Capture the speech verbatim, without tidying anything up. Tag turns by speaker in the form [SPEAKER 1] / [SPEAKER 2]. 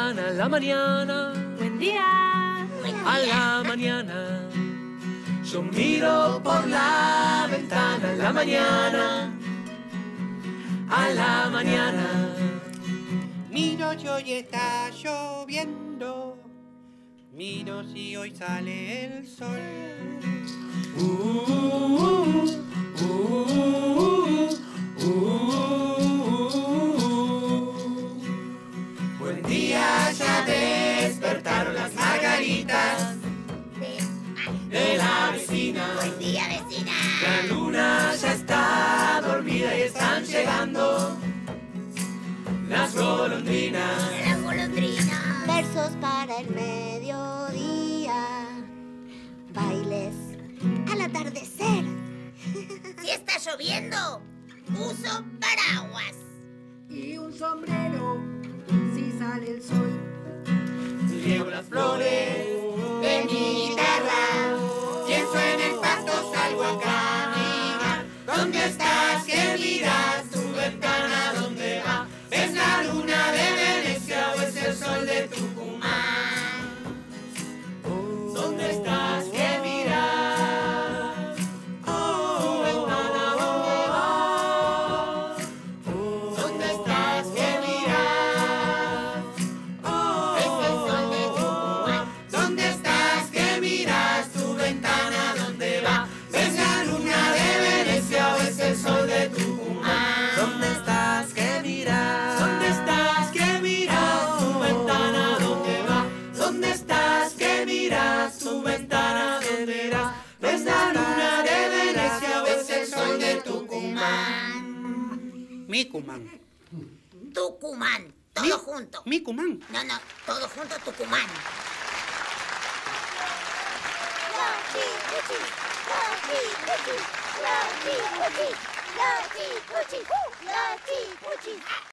[SPEAKER 1] ventana, a la mañana.
[SPEAKER 2] Buen día.
[SPEAKER 3] Buen
[SPEAKER 1] A
[SPEAKER 3] día.
[SPEAKER 1] la mañana. Yo miro por la ventana, a la mañana. A la mañana.
[SPEAKER 4] Miro si hoy está lloviendo. Miro si hoy sale el sol.
[SPEAKER 1] Uh, uh, uh, uh, uh. Buen día, ya despertaron las margaritas de la vecina.
[SPEAKER 3] Buen día, vecina.
[SPEAKER 1] La luna ya está dormida y están llegando las golondrinas.
[SPEAKER 3] La golondrina.
[SPEAKER 5] Versos para el mediodía, bailes al atardecer.
[SPEAKER 3] Si está lloviendo, uso paraguas.
[SPEAKER 6] Y un sombrero si sale el sol.
[SPEAKER 1] Riego las flores
[SPEAKER 3] De mi guitarra.
[SPEAKER 1] pienso en el pasto, salgo a caminar. ¿Dónde estás? ¿Qué miras? Tu ventana, ¿dónde va? ¿Es la luna de Venecia o es el sol de Tucumán? ¿Dónde estás? ¿Qué miras? Tu ventana, ¿dónde va? ¿Dónde estás? ¿Qué miras?
[SPEAKER 3] Es el sol de Tucumán.
[SPEAKER 1] ¿Dónde estás? ¿Qué miras? Tu ventana, ¿dónde va? ¿Ves la luna de Venecia o es el sol de Tucumán? ¿Dónde estás? ¿Qué miras? ¿Dónde estás? ¿Qué miras? Tu ventana, ¿dónde va? ¿Dónde estás? ¿Qué miras? Tu ventana, ¿dónde va? ¿Ves la luna de Venecia o es el sol de Tucumán?
[SPEAKER 4] Micumán.
[SPEAKER 3] Tucumán. Todo junto.
[SPEAKER 4] Micumán.
[SPEAKER 3] No, no, todo junto Tucumán.
[SPEAKER 5] Lochi, cuchi, lochi, cuchi, lochi, cuchi, lochi, cuchi, lochi, cuchi.